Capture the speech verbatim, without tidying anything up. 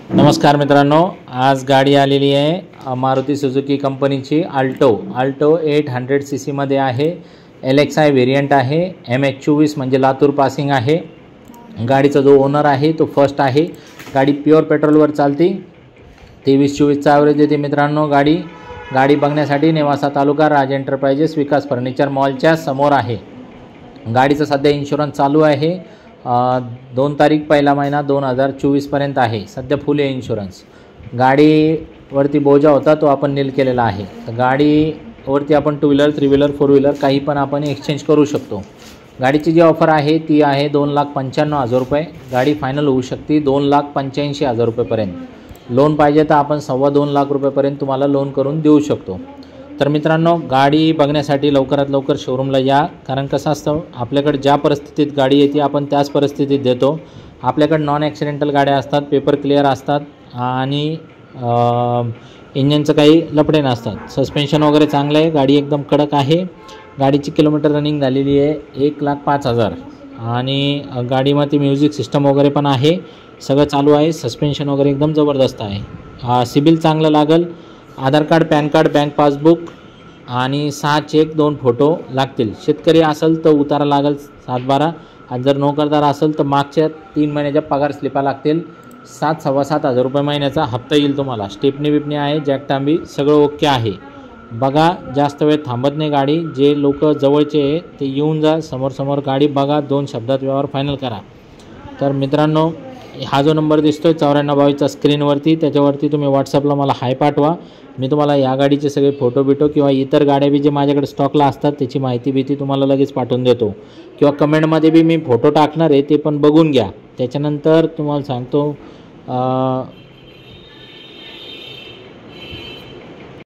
नमस्कार मित्रांनो, आज गाडी आलेली आहे मारुती सुझुकी कंपनीची Alto Alto eight hundred C सीमध्ये आहे। एल एक्स आय व्हेरियंट आहे। एम एच चोवीस म्हणजे लातूर पासिंग आहे। गाडीचा जो ओनर आहे तो फर्स्ट आहे। गाडी प्युअर पेट्रोलवर चालती। तेवीस चोवीसचा ॲव्हरेज देते मित्रांनो। गाडी गाडी बघण्यासाठी नेवासा तालुका राज एंटरप्राइजेस विकास फर्निचर मॉलच्या समोर आहे। गाडीचा सध्या इन्शुरन्स चालू आहे। दोन तारीख पहिला महिना दोन हजार चोवीसपर्यंत आहे। सध्या फुल आहे इन्शुरन्स। गाडीवरती बोजा होता तो आपण नील केलेला आहे। तर गाडीवरती आपण two wheeler three wheeler four wheeler काही पण आपण एक्सचेंज करू शकतो। गाडीची जी ऑफर आहे ती आहे दोन लाख पंच्याण्णव हजार रुपये। गाडी फायनल होऊ शकते दोन लाख पंच्याऐंशी हजार रुपयेपर्यंत। लोन पाहिजे तर आपण सव्वा दोन लाख रुपयेपर्यंत तुम्हाला लोन करून देऊ शकतो। तर मित्रांनो, गाडी बघण्यासाठी लवकरात लवकर शोरूमला या, कारण कसं असतं आपल्याकडे ज्या परिस्थितीत गाडी येते आपण त्याच परिस्थितीत देतो। आपल्याकडे नॉन ॲक्सिडेंटल गाड्या असतात, पेपर क्लिअर असतात आणि इंजनचं काही लफडे नसतात। सस्पेन्शन वगैरे चांगलं आहे। गाडी एकदम कडक आहे। गाडीची किलोमीटर रनिंग झालेली आहे एक लाख पाच हजार आणि गाडीमध्ये म्युझिक सिस्टम वगैरे पण आहे। सगळं चालू आहे। सस्पेन्शन वगैरे एकदम जबरदस्त आहे। सिबिल चांगलं लागेल। Aadhaar card, PAN card, bank passbook आणि सहा चेक, दोन फोटो लागतील। शेतकरी असेल तर उतारा लागेल सात बारा। आणि जर नोकरदार असेल तर मागच्या तीन महिन्याच्या पगार स्लिपा लागतील। सात सव्वा सात हजार रुपये महिन्याचा हप्ता येईल तुम्हाला। स्टेपनी बिपनी आहे, जॅक टांबी सगळं ओके आहे। बघा, जास्त वेळ थांबत नाही गाडी। जे लोक जवळचे आहे ते येऊन जा, समोर समोर गाडी बघा, दोन शब्दात व्यवहार फायनल करा। तर मित्रांनो, हा जो नंबर दिसतोय चौऱ्याण्णव बावीसचा स्क्रीनवरती, त्याच्यावरती तुम्ही व्हॉट्सअपला मला हाय पाठवा। मी तुम्हाला या गाडीचे सगळे फोटो बिटो किंवा इतर गाड्या बी जे माझ्याकडे स्टॉकला असतात त्याची माहिती भीती तुम्हाला लगेच पाठवून देतो। किंवा कमेंटमध्ये बी मी फोटो टाकणार आहे, ते पण बघून घ्या। त्याच्यानंतर तुम्हाला सांगतो